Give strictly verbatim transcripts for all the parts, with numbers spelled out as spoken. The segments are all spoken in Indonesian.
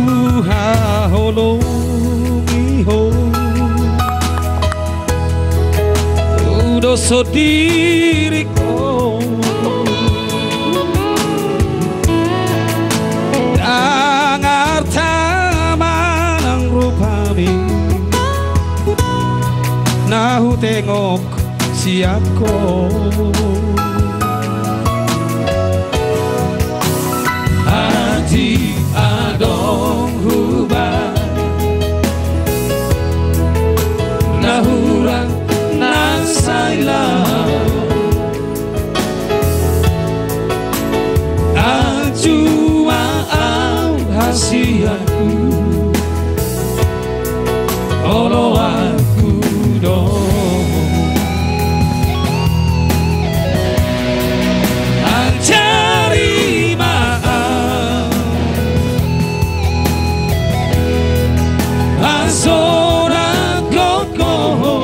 haholongi ho dosa diriku dan artamanang rupami nahu tengok siapko hati adong hubah nahurang nasailah ajua au hasiaku olo aku dong cari maaf asora koko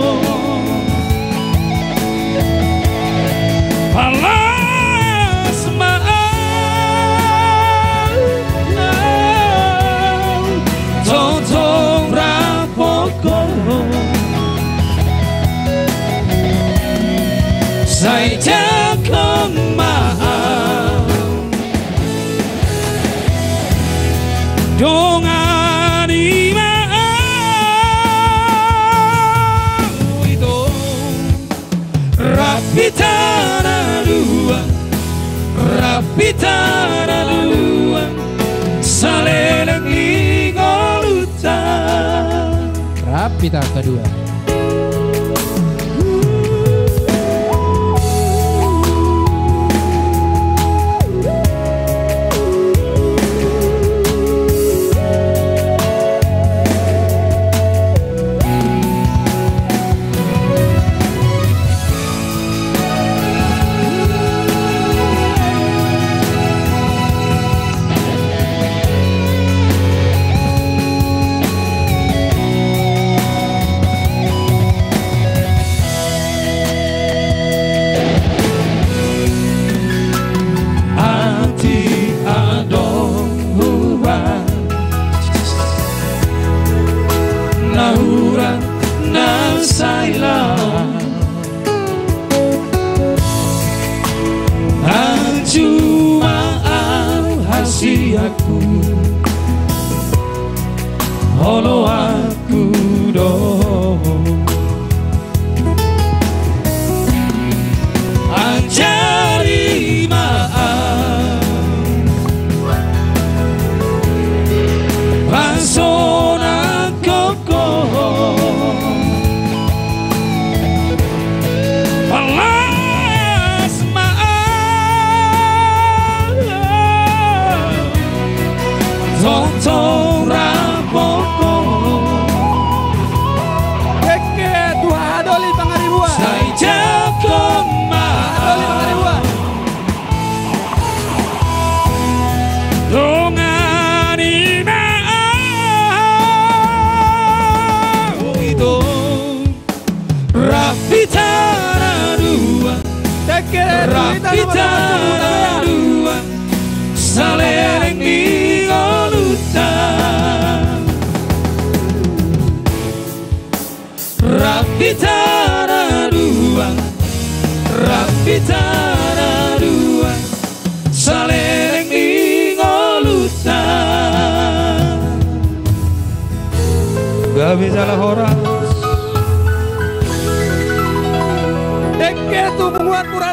alas maaf totong rapoko saya jaga maaf dongani maaf itu rapitana dua rapitana dua saleleng ingoluta rapita kedua. Nahura nasailah ajua au hasiaku olo aku dong anjari maaf pasona alas maaf totong rapoko Oke, dua adoli pangaribuan. saya jaga maaf dongani maaf itu rapitana dua rapitana dua saleleng ingoluta rapitana dua rapitana dua saleleng ingoluta gak bisa lah orang Deke tu membuat